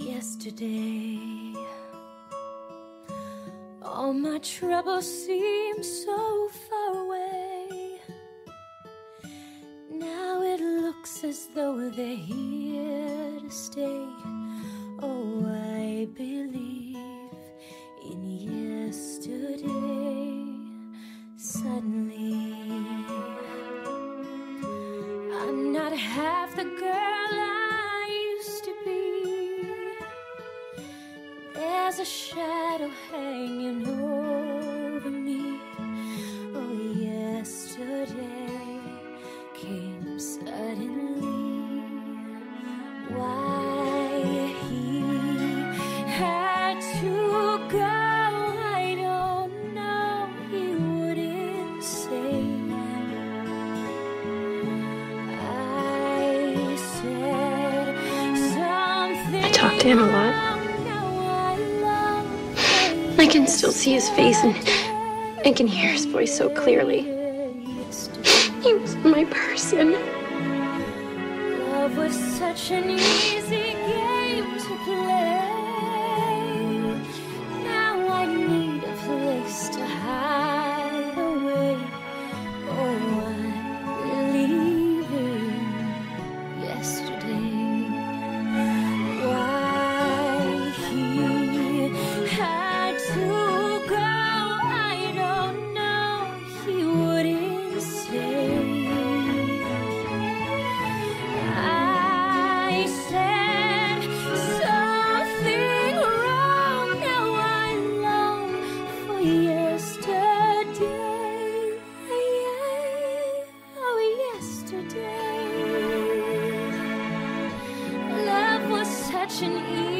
yesterday. All my troubles seem so far away. Now it looks as though they're here to stay. Oh, I believe in yesterday. Suddenly, I'm not half the girl I used to be. There's a shadow hanging over me. Oh, yesterday came suddenly. Why he had to go, I don't know. He wouldn't say. I said something. I talk to him a lot. I can still see his face and I can hear his voice so clearly. He was my person. Love was such an easy game to play. Now I need a place to hide away. Oh, I believe in yesterday. Why he had to go, I don't know. He wouldn't say. I said something wrong. Now I long for yesterday. Oh, yesterday. Love was such an